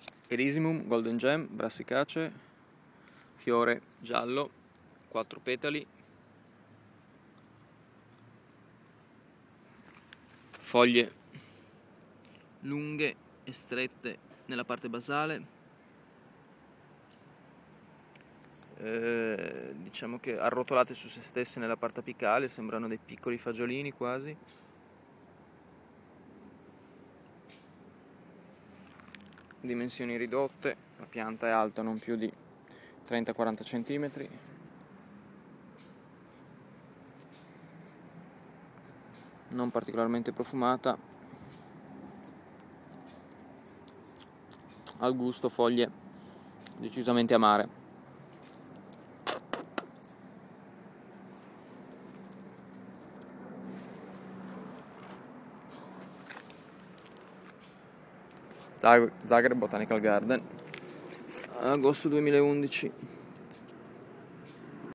Erisimum Golden Gem Brassicacee, fiore giallo, 4 petali, foglie lunghe e strette nella parte basale, diciamo che arrotolate su se stesse nella parte apicale, sembrano dei piccoli fagiolini quasi. Dimensioni ridotte, la pianta è alta non più di 30-40 cm. Non particolarmente profumata, al gusto foglie decisamente amare. Zagreb Botanical Garden, agosto 2011.